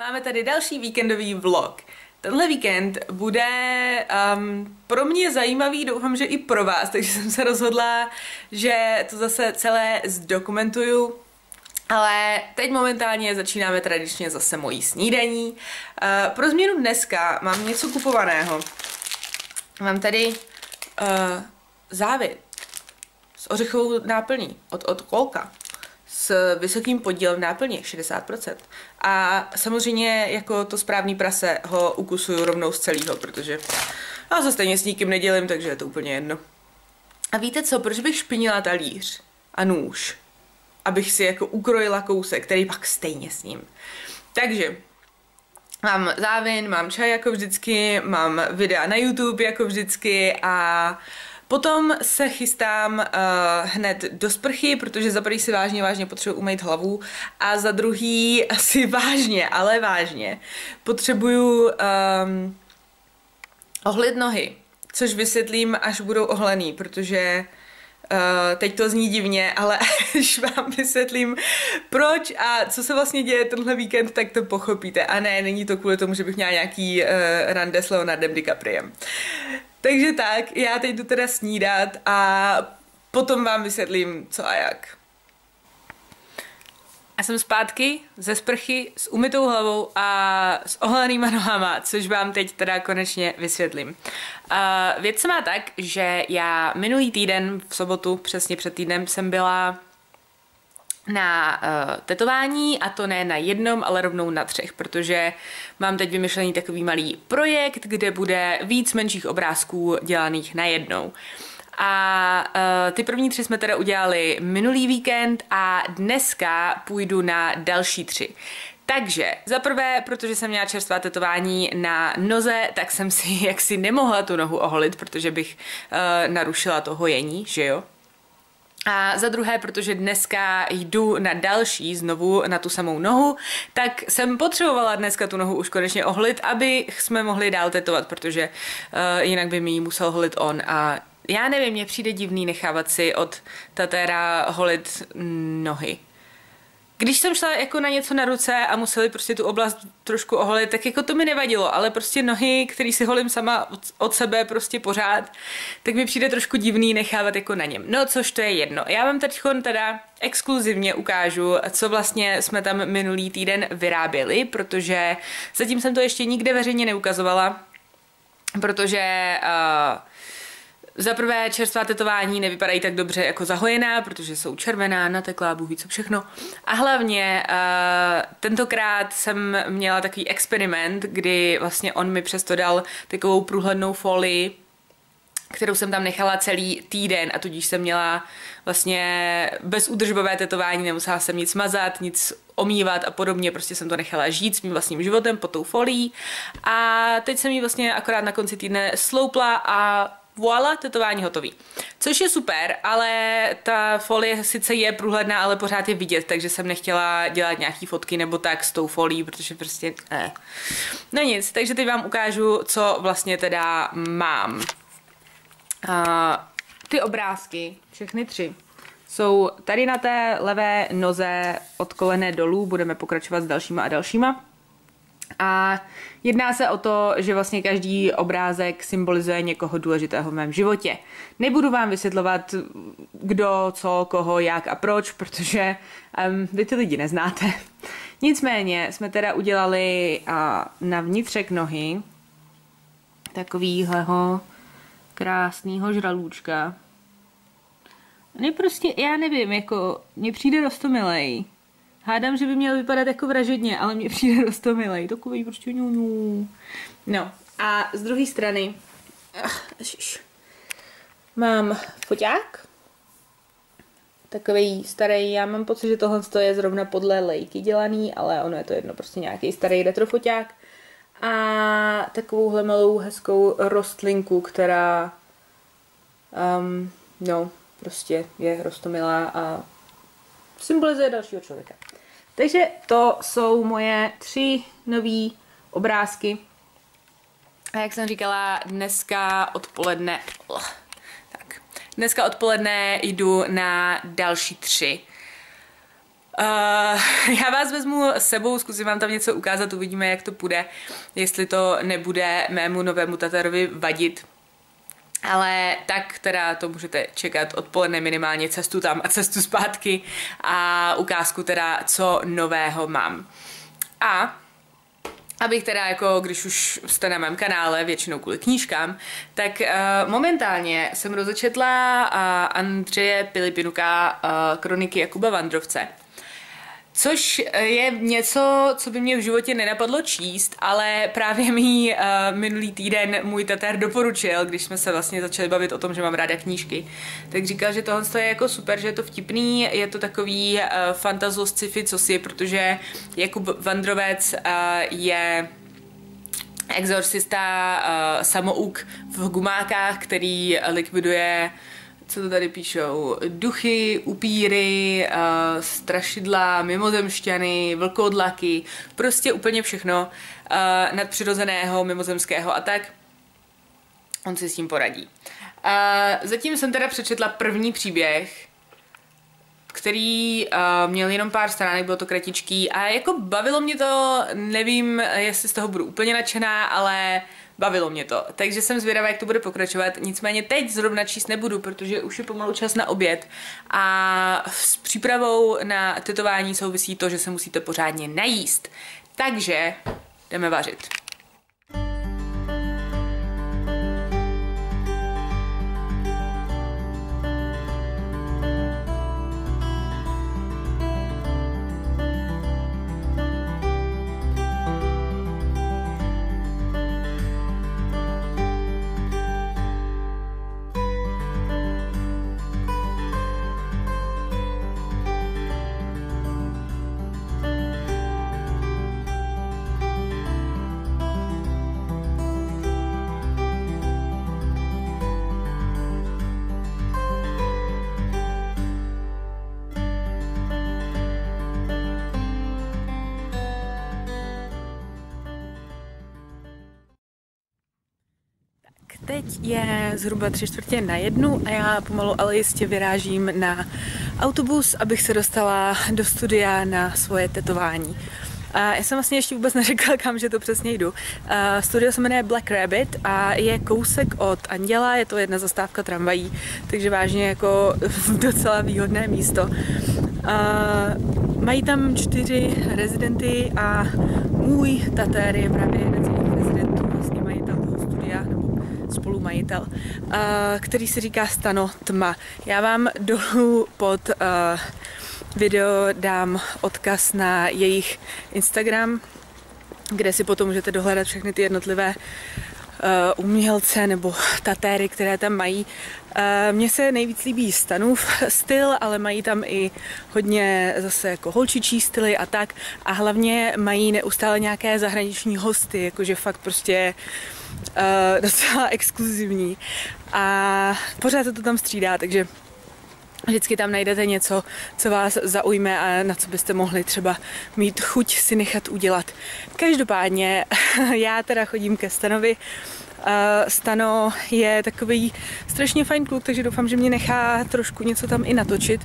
Máme tady další víkendový vlog. Tenhle víkend bude pro mě zajímavý, doufám, že i pro vás, takže jsem se rozhodla, že to zase celé zdokumentuju. Ale teď momentálně začínáme tradičně zase mojí snídaní. Pro změnu dneska mám něco kupovaného. Mám tady závit s ořechovou náplní od Kolka s vysokým podílem náplně, 60%. A samozřejmě jako to správný prase ho ukusuju rovnou z celého, protože já se stejně s nikým nedělím, takže je to úplně jedno. A víte co, proč bych špinila talíř a nůž? Abych si jako ukrojila kousek, který pak stejně s ním. Takže mám závin, mám čaj jako vždycky, mám videa na YouTube jako vždycky a potom se chystám hned do sprchy, protože za prvý si vážně potřebuji umýt hlavu a za druhý asi vážně, ale vážně potřebuju ohlit nohy, což vysvětlím, až budou ohlený, protože teď to zní divně, ale když vám vysvětlím proč a co se vlastně děje tenhle víkend, tak to pochopíte. A ne, není to kvůli tomu, že bych měla nějaký rande s Leonardem DiCapriem. Takže tak, já teď jdu teda snídat a potom vám vysvětlím co a jak. A jsem zpátky ze sprchy s umytou hlavou a s oholenýma nohama, což vám teď teda konečně vysvětlím. Věc se má tak, že já minulý týden, v sobotu, přesně před týdnem, jsem byla na tetování a to ne na jednom, ale rovnou na 3, protože mám teď vymyšlený takový malý projekt, kde bude víc menších obrázků dělaných najednou. A ty první 3 jsme teda udělali minulý víkend a dneska půjdu na další 3. Takže za prvé, protože jsem měla čerstvá tetování na noze, tak jsem si jaksi nemohla tu nohu oholit, protože bych narušila to hojení, že jo? A za druhé, protože dneska jdu na další, znovu na tu samou nohu, tak jsem potřebovala dneska tu nohu už konečně ohlit, aby jsme mohli dál tetovat, protože jinak by mi ji musel holit on a já nevím, mně přijde divný nechávat si od tatéra holit nohy. Když jsem šla jako na něco na ruce a museli prostě tu oblast trošku oholit, tak jako to mi nevadilo, ale prostě nohy, který si holím sama od sebe prostě pořád, tak mi přijde trošku divný nechávat jako na něm. No, což to je jedno. Já vám teď teda exkluzivně ukážu, co vlastně jsme tam minulý týden vyráběli, protože zatím jsem to ještě nikde veřejně neukazovala, protože za prvé čerstvá tetování nevypadají tak dobře jako zahojená, protože jsou červená, nateklá, bůh ví co všechno. A hlavně tentokrát jsem měla takový experiment, kdy vlastně on mi přesto dal takovou průhlednou folii, kterou jsem tam nechala celý týden a tudíž jsem měla vlastně bezúdržbové tetování, nemusela jsem nic mazat, nic omývat a podobně, prostě jsem to nechala žít svým vlastním životem pod tou folií a teď jsem ji vlastně akorát na konci týdne sloupla a voilà, tetování hotový. Což je super, ale ta folie sice je průhledná, ale pořád je vidět, takže jsem nechtěla dělat nějaký fotky nebo tak s tou folií, protože prostě no nic, takže teď vám ukážu, co vlastně teda mám. Ty obrázky, všechny 3, jsou tady na té levé noze od kolene dolů, budeme pokračovat s dalšíma a dalšíma. A jedná se o to, že vlastně každý obrázek symbolizuje někoho důležitého v mém životě. Nebudu vám vysvětlovat, kdo, co, koho, jak a proč, protože vy ty lidi neznáte. Nicméně jsme teda udělali na vnitřek nohy takovýhleho krásného žralůčka. On je prostě, já nevím, jako, mně přijde roztomilej. Hádám, že by měl vypadat jako vražedně, ale mně přijde roztomilej. Takový prostě ňuňu. No a z druhé strany mám foťák. Takový starý, já mám pocit, že tohle je zrovna podle Leiky dělaný, ale ono je to jedno, prostě nějaký starý retrofoťák. A takovouhle malou hezkou rostlinku, která no, prostě je roztomilá a symbolizuje dalšího člověka. Takže to jsou moje 3 nový obrázky. A jak jsem říkala, dneska odpoledne jdu na další 3. Já vás vezmu s sebou, zkusím vám tam něco ukázat, uvidíme, jak to půjde, jestli to nebude mému novému Tatarovi vadit. Ale tak teda to můžete čekat odpoledne minimálně, cestu tam a cestu zpátky a ukázku teda, co nového mám. A abych teda jako, když už jste na mém kanále, většinou kvůli knížkám, tak momentálně jsem rozečetla Andřeje Pilipinuka Kroniky Jakuba Vandrovce. Což je něco, co by mě v životě nenapadlo číst, ale právě mi minulý týden můj Tatar doporučil, když jsme se vlastně začali bavit o tom, že mám ráda knížky. Tak říkal, že tohle je jako super, že je to vtipný, je to takový fantazo sci-fi cosi, protože Jakub Vandrovec je exorcista samouk v gumákách, který likviduje, co to tady píšou, duchy, upíry, strašidla, mimozemšťany, vlkodlaky, prostě úplně všechno nadpřirozeného, mimozemského a tak. On si s tím poradí. Zatím jsem teda přečetla první příběh, který měl jenom pár stránek, bylo to kratičký a jako bavilo mě to, nevím, jestli z toho budu úplně nadšená, ale bavilo mě to, takže jsem zvědavá, jak to bude pokračovat, nicméně teď zrovna číst nebudu, protože už je pomalu čas na oběd a s přípravou na tetování souvisí to, že se musíte pořádně najíst, takže jdeme vařit. Teď je zhruba 1:45 a já pomalu ale jistě vyrážím na autobus, abych se dostala do studia na svoje tetování. Já jsem vlastně ještě vůbec neřekla, kam že to přesně jdu. Studio se jmenuje Black Rabbit a je kousek od Anděla, je to jedna zastávka tramvají, takže vážně jako docela výhodné místo. Mají tam 4 rezidenty a můj Tatar je právě jeden z těch rezidentů, vlastně majitel toho studia, nebo spolumajitel, který se říká Stano Tma. Já vám dolů pod video dám odkaz na jejich Instagram, kde si potom můžete dohledat všechny ty jednotlivé umělce nebo tatéry, které tam mají. Mně se nejvíc líbí Stanův styl, ale mají tam i hodně zase jako holčičí styly a tak. A hlavně mají neustále nějaké zahraniční hosty, jakože fakt prostě docela exkluzivní. A pořád se to tam střídá, takže vždycky tam najdete něco, co vás zaujme a na co byste mohli třeba mít chuť si nechat udělat. Každopádně já teda chodím ke Stanovi. Stano je takový strašně fajn kluk, takže doufám, že mě nechá trošku něco tam i natočit.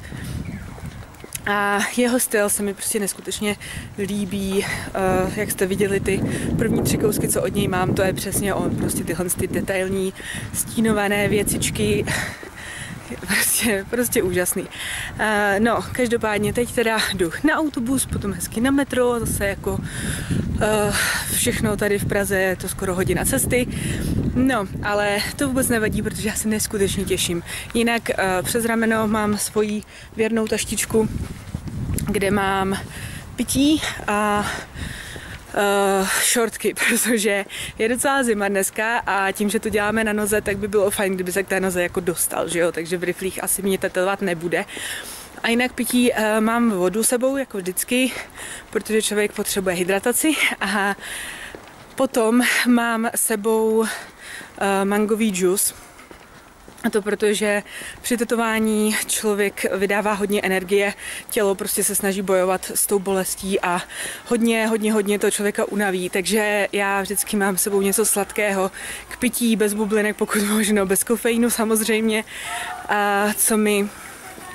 A jeho styl se mi prostě neskutečně líbí, jak jste viděli ty první 3 kousky, co od něj mám, to je přesně on, prostě tyhle ty detailní stínované věcičky, prostě úžasný. No, každopádně teď teda jdu na autobus, potom hezky na metro, zase jako všechno tady v Praze, je to skoro hodina cesty. No, ale to vůbec nevadí, protože já se neskutečně těším. Jinak přes rameno mám svoji věrnou taštičku, kde mám pití a šortky, protože je docela zima dneska a tím, že to děláme na noze, tak by bylo fajn, kdyby se k té noze jako dostal, že jo, takže v riflích asi mě tetelovat nebude. A jinak pití mám vodu sebou, jako vždycky, protože člověk potřebuje hydrataci a potom mám sebou mangový džus. A to protože při tetování člověk vydává hodně energie, tělo prostě se snaží bojovat s tou bolestí a hodně to člověka unaví, takže já vždycky mám s sebou něco sladkého k pití, bez bublinek, pokud možno, bez kofeinu samozřejmě, a co mi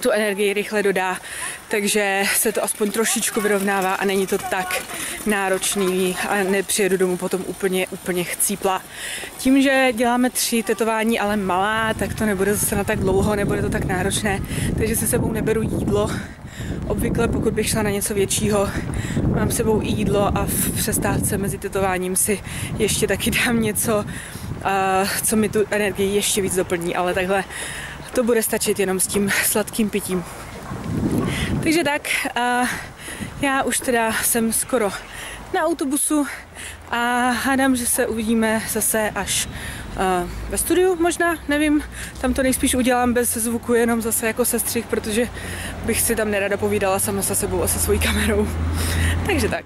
tu energii rychle dodá, takže se to aspoň trošičku vyrovnává a není to tak náročný a nepřijedu domů potom úplně chcípla. Tím, že děláme 3 tetování, ale malá, tak to nebude zase na tak dlouho, nebude to tak náročné, takže se sebou neberu jídlo. Obvykle, pokud bych šla na něco většího, mám s sebou i jídlo a v přestávce mezi tetováním si ještě taky dám něco, co mi tu energii ještě víc doplní, ale takhle to bude stačit jenom s tím sladkým pitím. Takže tak, já už teda jsem skoro na autobusu a hádám, že se uvidíme zase až ve studiu možná, nevím, tam to nejspíš udělám bez zvuku, jenom zase jako sestřih, protože bych si tam nerada povídala sama se sebou a se svojí kamerou. Takže tak.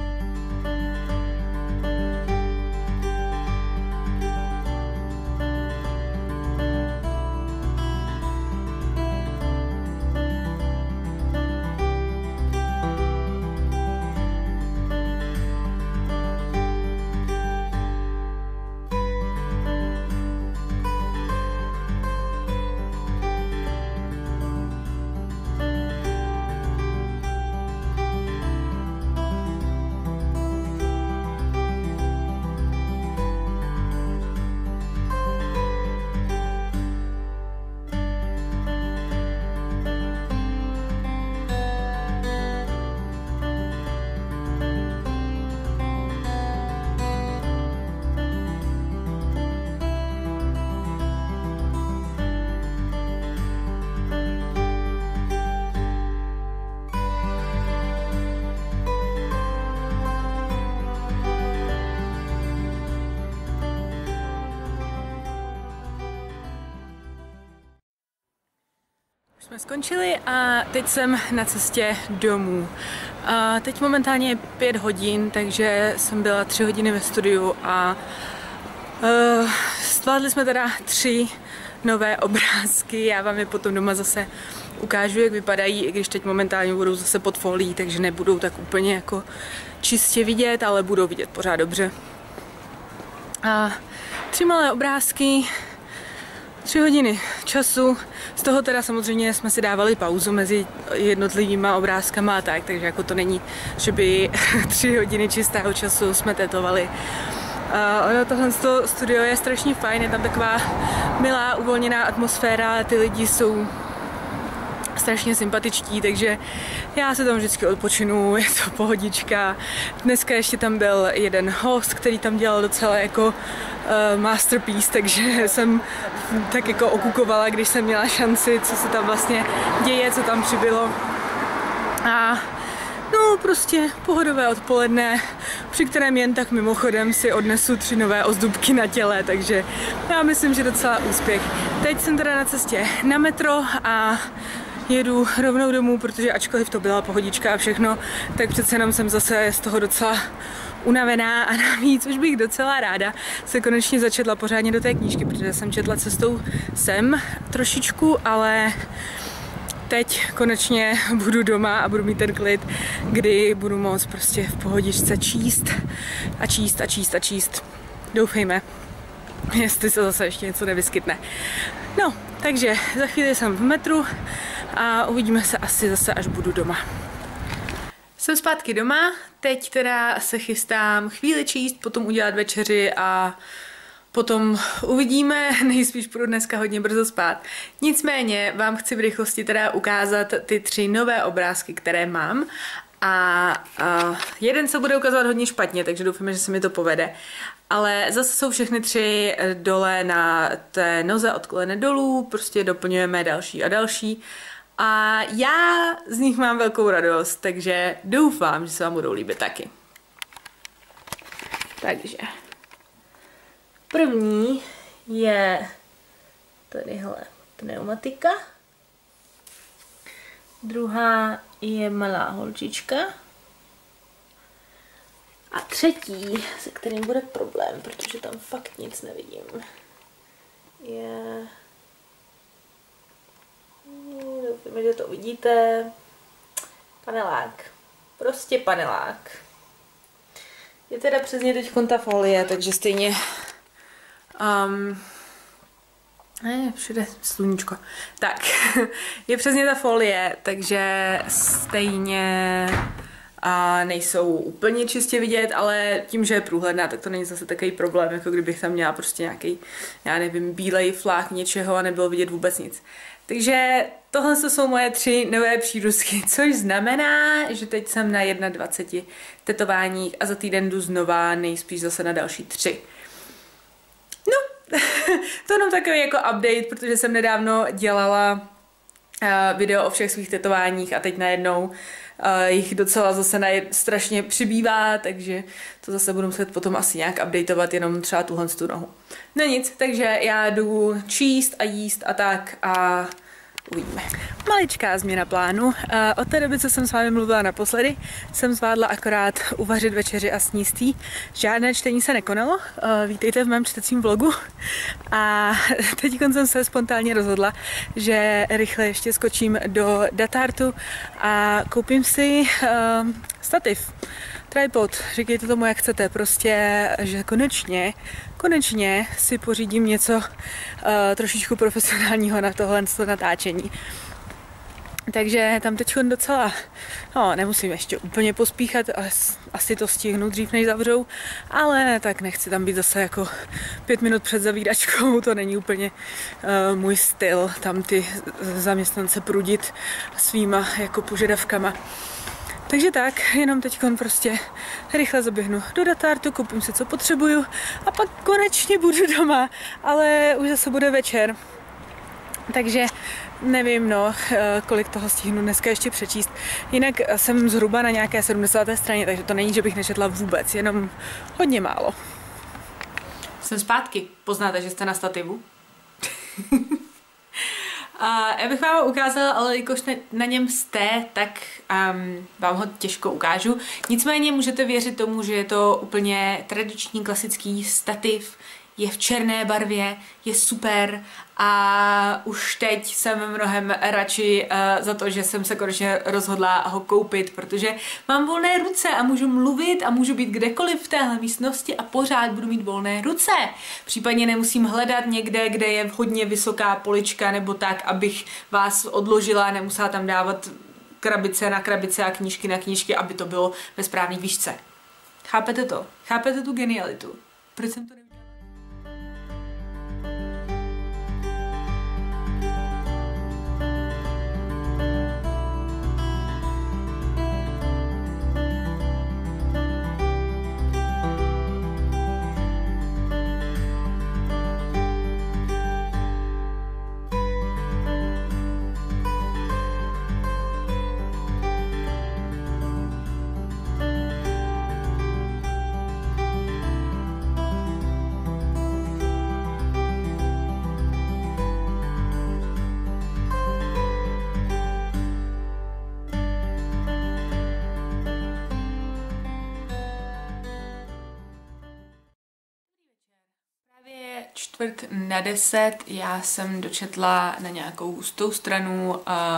Jsme skončili a teď jsem na cestě domů. A teď momentálně je 5 hodin, takže jsem byla 3 hodiny ve studiu a zvládli jsme teda 3 nové obrázky. Já vám je potom doma zase ukážu, jak vypadají, i když teď momentálně budou zase pod folií, takže nebudou tak úplně jako čistě vidět, ale budou vidět pořád dobře. A 3 malé obrázky, 3 hodiny času, z toho teda samozřejmě jsme si dávali pauzu mezi jednotlivýma obrázkama a tak, takže jako to není, že by 3 hodiny čistého času jsme tetovali. Ono tohle studio je strašně fajn, je tam taková milá, uvolněná atmosféra, ty lidi jsou strašně sympatičtí, takže já se tam vždycky odpočinu, je to pohodička. Dneska ještě tam byl jeden host, který tam dělal docela jako masterpiece, takže jsem tak jako okukovala, když jsem měla šanci, co se tam vlastně děje, co tam přibylo. A no prostě pohodové odpoledne, při kterém jen tak mimochodem si odnesu 3 nové ozdůbky na těle, takže já myslím, že docela úspěch. Teď jsem teda na cestě na metro a jedu rovnou domů, protože ačkoliv to byla pohodička a všechno, tak přece jenom jsem zase z toho docela unavená a navíc už bych docela ráda se konečně začetla pořádně do té knížky, protože jsem četla cestou sem trošičku, ale teď konečně budu doma a budu mít ten klid, kdy budu moct prostě v pohodičce číst a číst a číst a číst. Doufejme, jestli se zase ještě něco nevyskytne. No, takže za chvíli jsem v metru a uvidíme se asi zase, až budu doma. Jsem zpátky doma, teď teda se chystám chvíli číst, potom udělat večeři a potom uvidíme, nejspíš budu dneska hodně brzo spát. Nicméně vám chci v rychlosti teda ukázat ty 3 nové obrázky, které mám. A jeden se bude ukazovat hodně špatně, takže doufám, že se mi to povede. Ale zase jsou všechny 3 dole na té noze od kolene dolů, prostě doplňujeme další a další. A já z nich mám velkou radost, takže doufám, že se vám budou líbit taky. Takže první je tadyhle pneumatika. Druhá je malá holčička. A třetí, se kterým bude problém, protože tam fakt nic nevidím, je... Doufám, že to vidíte. Panelák. Prostě panelák. Je teda přesně teď ta folie, takže stejně Všude sluníčko. Tak, je přesně ta folie, takže stejně nejsou úplně čistě vidět, ale tím, že je průhledná, tak to není zase takový problém, jako kdybych tam měla prostě nějaký, já nevím, bílej flák něčeho a nebylo vidět vůbec nic. Takže tohle jsou moje 3 nové přírůstky, což znamená, že teď jsem na 21 tetováních a za týden jdu znova nejspíš zase na další 3. No, to jenom takový jako update, protože jsem nedávno dělala video o všech svých tetováních a teď najednou jich docela zase strašně přibývá, takže to zase budu muset potom asi nějak updateovat, jenom třeba tuhle tu nohu. No nic, takže já jdu číst a jíst a tak a uvidíme. Maličká změna plánu. Od té doby, co jsem s vámi mluvila naposledy, jsem zvládla akorát uvařit večeři a sníst jí. Žádné čtení se nekonalo. Vítejte v mém čtecím vlogu. A teď jsem se spontánně rozhodla, že rychle ještě skočím do Datartu a koupím si stativ. Tripod, říkejte tomu, jak chcete, prostě, že konečně si pořídím něco trošičku profesionálního na tohle natáčení. Takže tam teď docela, nemusím ještě úplně pospíchat, asi to stihnu dřív, než zavřou, ale tak nechci tam být zase jako 5 minut před zavíračkou, to není úplně můj styl, tam ty zaměstnance prudit svýma jako požadavkama. Takže tak, jenom teď prostě rychle zaběhnu do Datartu, koupím si, co potřebuju a pak konečně budu doma, ale už zase bude večer. Takže nevím, kolik toho stihnu dneska ještě přečíst. Jinak jsem zhruba na nějaké 70. straně, takže to není, že bych nečetla vůbec, jenom hodně málo. Jsem zpátky. Poznáte, že jste na stativu? Já bych vám ho ukázala, ale jakož na něm jste, tak vám ho těžko ukážu. Nicméně můžete věřit tomu, že je to úplně tradiční klasický stativ, je v černé barvě, je super a už teď jsem mnohem radši za to, že jsem se konečně rozhodla ho koupit, protože mám volné ruce a můžu mluvit a můžu být kdekoliv v téhle místnosti a pořád budu mít volné ruce. Případně nemusím hledat někde, kde je hodně vysoká polička nebo tak, abych vás odložila, nemusela tam dávat krabice na krabice a knížky na knížky, aby to bylo ve správné výšce. Chápete to? Chápete tu genialitu? Proč jsem to neudělala? Čtvrt na 10, já jsem dočetla na nějakou 100 stranu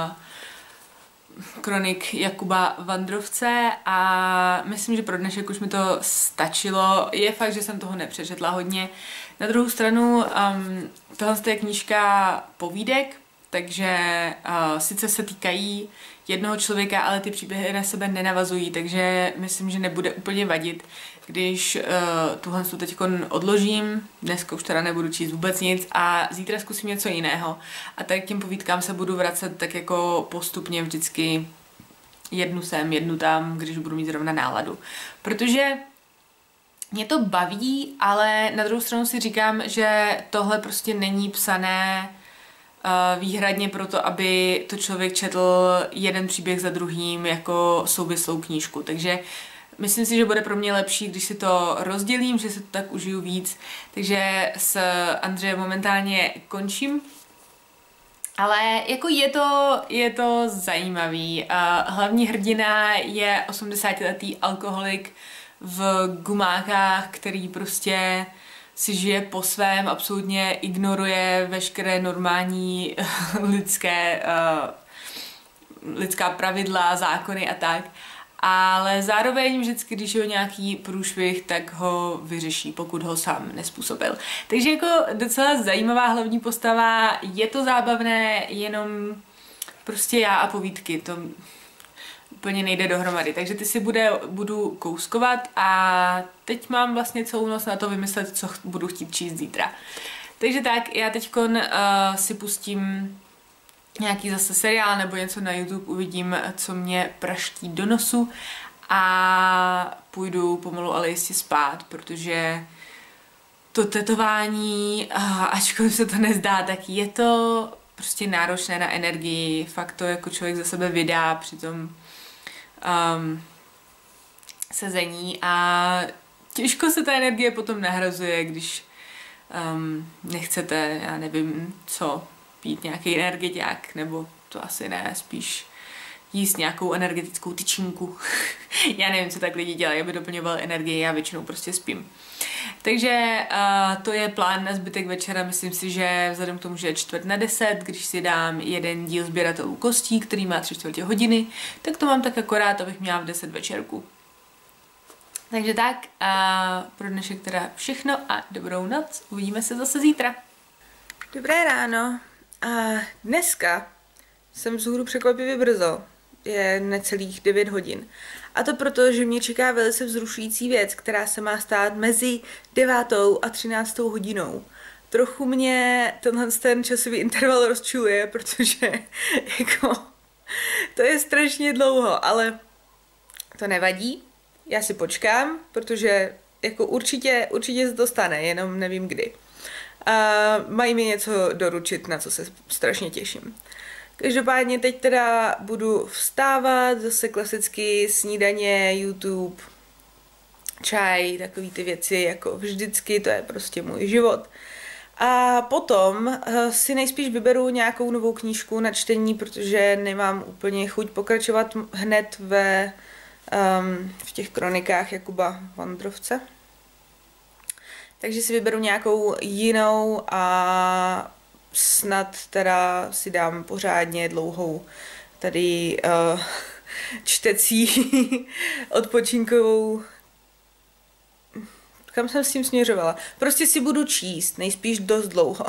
kronik Jakuba Vandrovce a myslím, že pro dnešek už mi to stačilo. Je fakt, že jsem toho nepřečetla hodně. Na druhou stranu, tohle je knížka povídek, takže sice se týkají jednoho člověka, ale ty příběhy na sebe nenavazují, takže myslím, že nebude úplně vadit, když tuhle teď odložím, dneska už teda nebudu číst vůbec nic a zítra zkusím něco jiného. A tak k těm povídkám se budu vracet tak jako postupně vždycky jednu sem, jednu tam, když budu mít zrovna náladu. Protože mě to baví, ale na druhou stranu si říkám, že tohle prostě není psané výhradně proto, aby to člověk četl jeden příběh za druhým jako souvislou knížku. Takže myslím si, že bude pro mě lepší, když si to rozdělím, že si to tak užiju víc. Takže s Andřejem momentálně končím. Ale jako je to zajímavý. Hlavní hrdina je 80letý alkoholik v gumákách, který prostě si žije po svém, absolutně ignoruje veškeré normální lidská pravidla, zákony a tak. ale zároveň vždycky, když je nějaký průšvih, tak ho vyřeší, pokud ho sám nespůsobil. Takže jako docela zajímavá hlavní postava, je to zábavné, jenom prostě já a povídky, to úplně nejde dohromady, takže ty si budu kouskovat a teď mám vlastně celou noc na to vymyslet, co budu chtít číst zítra. Takže tak, já teďkon si pustím nějaký zase seriál nebo něco na YouTube, uvidím, co mě praští do nosu a půjdu pomalu ale jistě spát, protože to tetování, ačkoliv se to nezdá, tak je to prostě náročné na energii, fakt to jako člověk za sebe vydá při tom sezení a těžko se ta energie potom nahrazuje, když nechcete, já nevím co, pít nějaký energetiák, nebo to asi ne, spíš jíst nějakou energetickou tyčinku. Já nevím, co tak lidi dělají, aby doplňoval energii, já většinou prostě spím. Takže to je plán na zbytek večera, myslím si, že vzhledem k tomu, že je 9:45, když si dám jeden díl Sběratelů kostí, který má 3/4 hodiny, tak to mám tak akorát, abych měla v 10 večerku. Takže tak, pro dnešek teda všechno a dobrou noc, uvidíme se zase zítra. Dobré ráno a dneska jsem vzhůru překvapivě brzo, je necelých 9 hodin. A to proto, že mě čeká velice vzrušující věc, která se má stát mezi 9. a 13. hodinou. Trochu mě ten časový interval rozčuluje, protože jako to je strašně dlouho, ale to nevadí. Já si počkám, protože jako určitě se to stane, jenom nevím kdy. Mají mi něco doručit, na co se strašně těším. Každopádně teď teda budu vstávat, zase klasicky snídaně, YouTube, čaj, takový ty věci, jako vždycky, to je prostě můj život. A potom si nejspíš vyberu nějakou novou knížku na čtení, protože nemám úplně chuť pokračovat hned v těch kronikách Jakuba Vandrovce. Takže si vyberu nějakou jinou a snad teda si dám pořádně dlouhou tady čtecí odpočinkovou. Kam jsem s tím směřovala? Prostě si budu číst, nejspíš dost dlouho.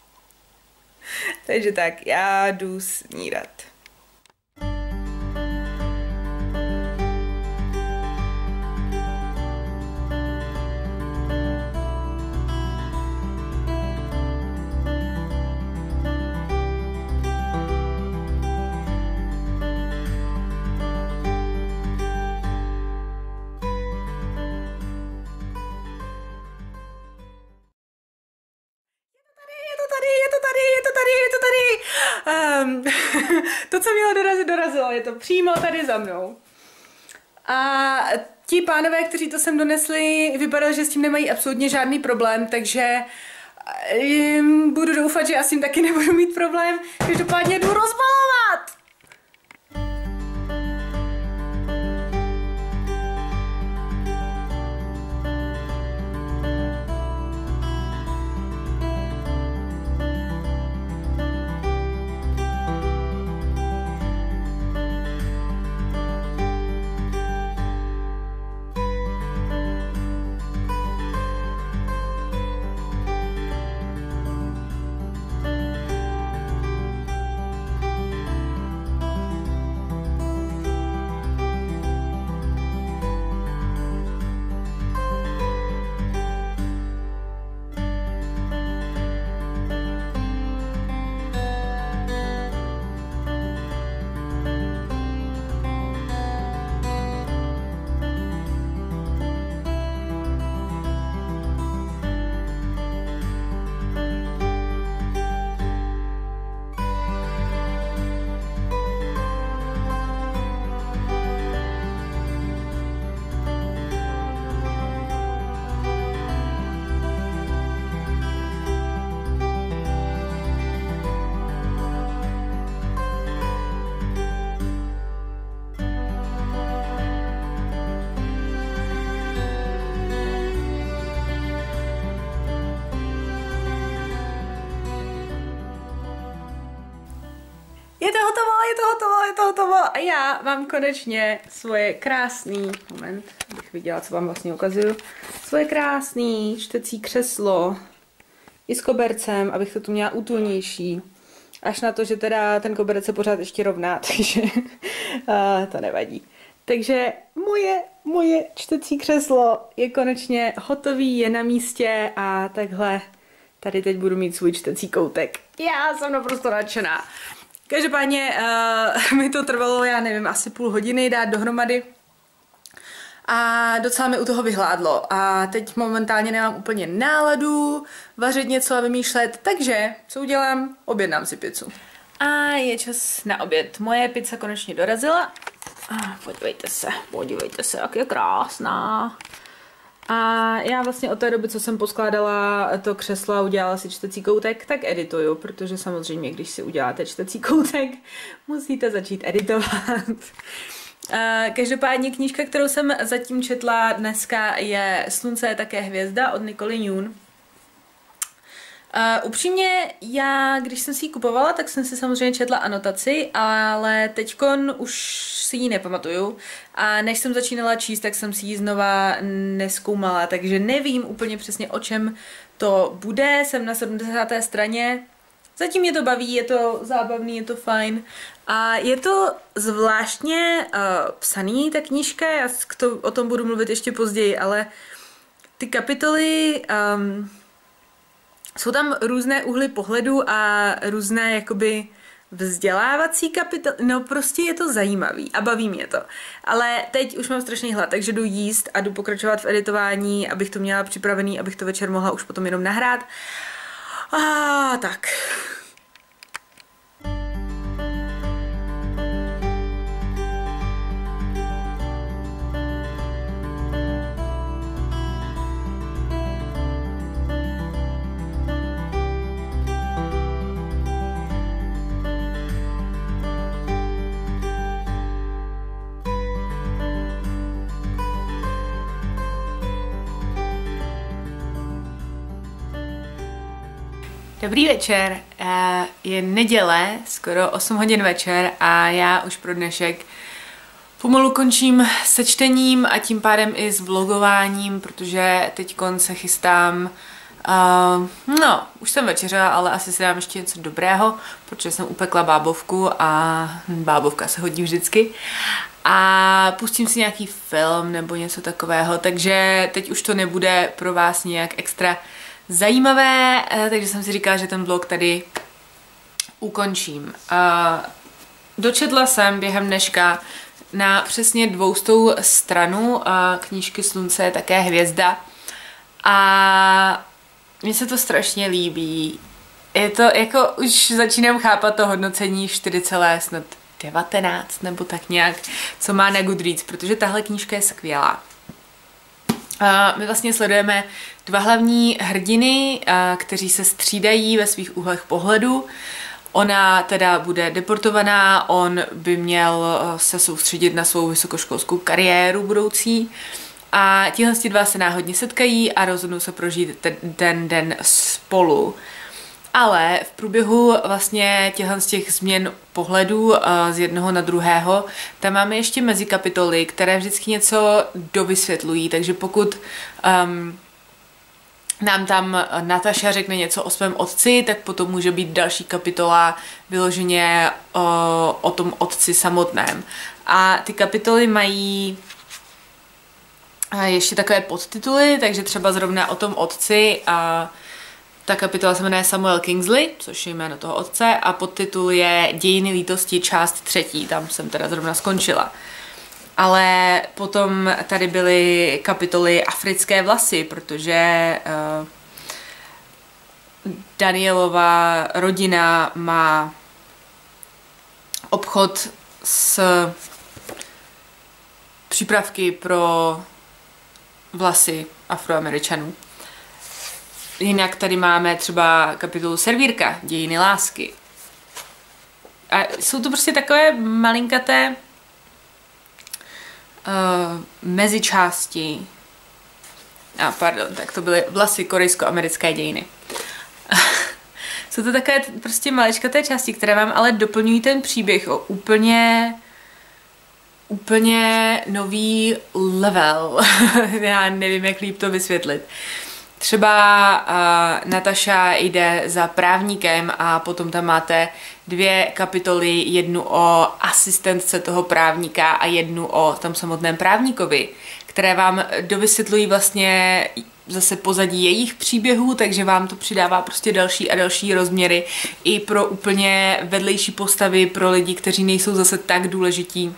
Takže tak, já jdu snídat. To, co mělo dorazit, dorazilo. Je to přímo tady za mnou. A ti pánové, kteří to sem donesli, vypadalo, že s tím nemají absolutně žádný problém, takže budu doufat, že asi taky nebudu mít problém. Každopádně jdu rozbalovat! je to hotovo a já mám konečně svoje krásný, moment, abych viděla, co vám vlastně ukazuju, svoje krásný čtecí křeslo i s kobercem, abych to tu měla útulnější. Až na to, že teda ten koberec se pořád ještě rovná, takže to nevadí. Takže moje čtecí křeslo je konečně hotový, je na místě a takhle tady teď budu mít svůj čtecí koutek. Já jsem naprosto nadšená. Každopádně mi to trvalo, já nevím, asi půl hodiny dát dohromady. A docela mi u toho vyhládlo. A teď momentálně nemám úplně náladu vařit něco a vymýšlet, takže co udělám? Objednám si pizzu. A je čas na oběd. Moje pizza konečně dorazila. Podívejte se, jak je krásná. A já vlastně od té doby, co jsem poskládala to křeslo a udělala si čtecí koutek, tak edituju, protože samozřejmě, když si uděláte čtecí koutek, musíte začít editovat. Každopádně knížka, kterou jsem zatím četla dneska, je Slunce je také hvězda od Nicole Yoon. Upřímně, já, když jsem si ji kupovala, tak jsem si samozřejmě četla anotaci, ale teďkon už si ji nepamatuju. A než jsem začínala číst, tak jsem si ji znova nezkoumala, takže nevím úplně přesně, o čem to bude. Jsem na 70. straně. Zatím mě to baví, je to zábavný, je to fajn. A je to zvláštně psaný, ta knížka, já o tom budu mluvit ještě později, ale ty kapitoly... jsou tam různé úhly pohledu a různé jakoby vzdělávací kapitoly, no prostě je to zajímavý a baví mě to. Ale teď už mám strašný hlad, takže jdu jíst a jdu pokračovat v editování, abych to měla připravený, abych to večer mohla už potom jenom nahrát. A tak... Dobrý večer, je neděle, skoro 8 hodin večer a já už pro dnešek pomalu končím se čtením a tím pádem i s vlogováním, protože teďkon se chystám, no, už jsem večeřela, ale asi si dám ještě něco dobrého, protože jsem upekla bábovku a bábovka se hodí vždycky. A pustím si nějaký film nebo něco takového, takže teď už to nebude pro vás nějak extra zajímavé, takže jsem si říkala, že ten vlog tady ukončím. Dočetla jsem během dneška na přesně 200 stranu knížky Slunce je také hvězda a mně se to strašně líbí. Je to jako, už začínám chápat to hodnocení 4,19 nebo tak nějak, co má na Goodreads, protože tahle knížka je skvělá. My vlastně sledujeme dva hlavní hrdiny, kteří se střídají ve svých úhlech pohledu. Ona teda bude deportovaná, on by měl se soustředit na svou vysokoškolskou kariéru budoucí. A tihle dva se náhodně setkají a rozhodnou se prožít ten den spolu. Ale v průběhu vlastně těch změn pohledů z jednoho na druhého, tam máme ještě mezikapitoly, které vždycky něco dovysvětlují, takže pokud nám tam Nataša řekne něco o svém otci, tak potom může být další kapitola vyloženě o tom otci samotném. A ty kapitoly mají ještě takové podtituly, takže třeba zrovna o tom otci a ta kapitola se jmenuje Samuel Kingsley, což je jméno toho otce, a podtitul je Dějiny lítosti, část 3. Tam jsem teda zrovna skončila. Ale potom tady byly kapitoly Africké vlasy, protože Danielova rodina má obchod s přípravky pro vlasy Afroameričanů. Jinak tady máme třeba kapitolu Servírka, dějiny lásky. A jsou to prostě takové malinkaté mezičásti. Pardon, tak to byly vlasy korejsko-americké dějiny. Jsou to takové prostě maličkaté části, které vám ale doplňují ten příběh o úplně nový level. Já nevím, jak líp to vysvětlit. Třeba Nataša jde za právníkem a potom tam máte 2 kapitoly, jednu o asistentce toho právníka a jednu o tom samotném právníkovi, které vám dovysvětlují vlastně zase pozadí jejich příběhů, takže vám to přidává prostě další a další rozměry i pro úplně vedlejší postavy, pro lidi, kteří nejsou zase tak důležití.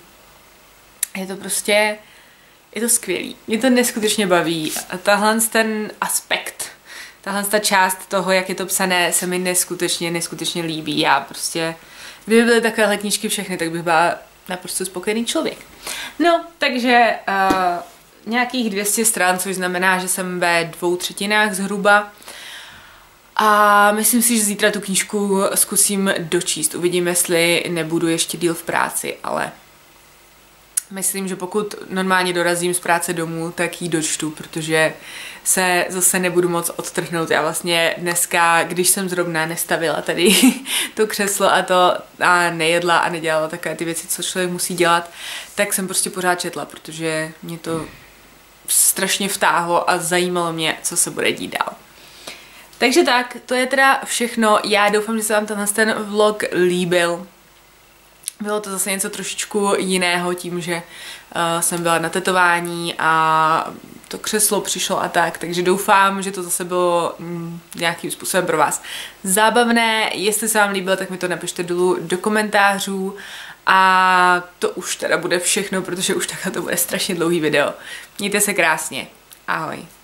Je to skvělý. Mě to neskutečně baví. A tahle ten aspekt, tahle ta část toho, jak je to psané, se mi neskutečně líbí. Já prostě, kdyby byly takovéhle knížky všechny, tak bych byla naprosto spokojený člověk. No, takže nějakých 200 stran, což znamená, že jsem ve 2/3 zhruba. A myslím si, že zítra tu knížku zkusím dočíst. Uvidím, jestli nebudu ještě díl v práci, ale myslím, že pokud normálně dorazím z práce domů, tak ji dočtu, protože se zase nebudu moc odtrhnout. Já vlastně dneska, když jsem zrovna nestavila tady to křeslo a nejedla a nedělala takové ty věci, co člověk musí dělat, tak jsem prostě pořád četla, protože mě to strašně vtáhlo a zajímalo mě, co se bude dít dál. Takže tak, to je teda všechno. Já doufám, že se vám ten vlog líbil. Bylo to zase něco trošičku jiného tím, že jsem byla na tetování a to křeslo přišlo a tak, takže doufám, že to zase bylo nějakým způsobem pro vás zábavné. Jestli se vám líbilo, tak mi to napište dolů do komentářů a to už teda bude všechno, protože už takhle to bude strašně dlouhý video. Mějte se krásně. Ahoj.